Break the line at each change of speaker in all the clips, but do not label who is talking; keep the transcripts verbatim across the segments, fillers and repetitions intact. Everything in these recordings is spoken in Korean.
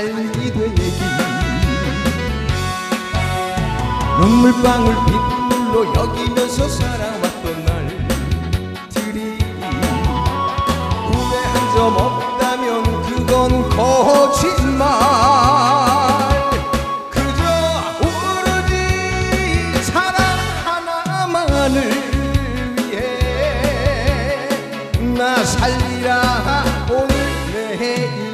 살기 되기 눈물방울 빗물로 여기면서 살아왔던 날들이 후회 한 점 없다면 그건 거짓말 그저 오로지 사랑 하나만을 위해 나 살리라 오늘 내일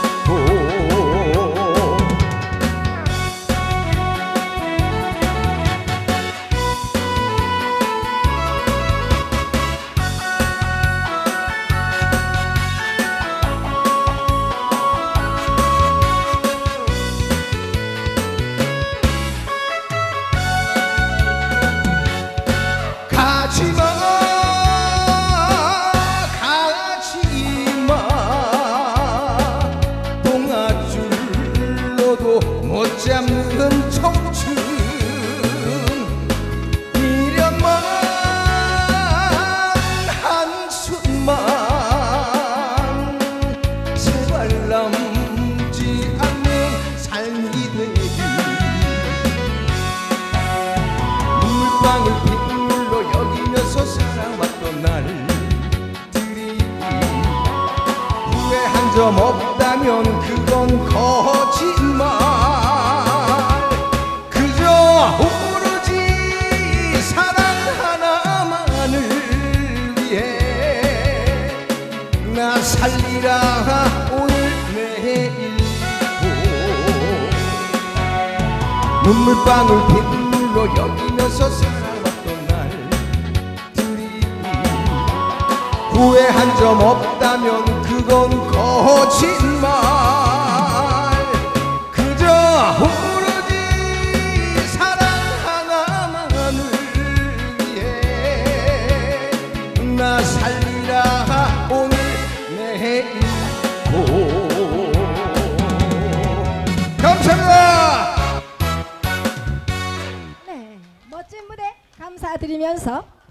가지마 가지마 동아줄로도 못 잡는 청춘 미련만 한숨만 제발 남지 않는 삶이 되기 눈물방울 빗물로 여기면서 살아왔던 날들이 후회 한 점 없다면 그건 거짓말 그저 오로지 사랑 하나만을 위해 나 살리라 오늘 내일 눈물방울 빗물로 여기면서 살아왔던 날들이 후회 한 점 없다면 그건 거짓말 그저 오로지 사랑 하나만을 위해 나 살리라 오늘 내일 감사합니다.
네, 멋진 무대 감사드리면서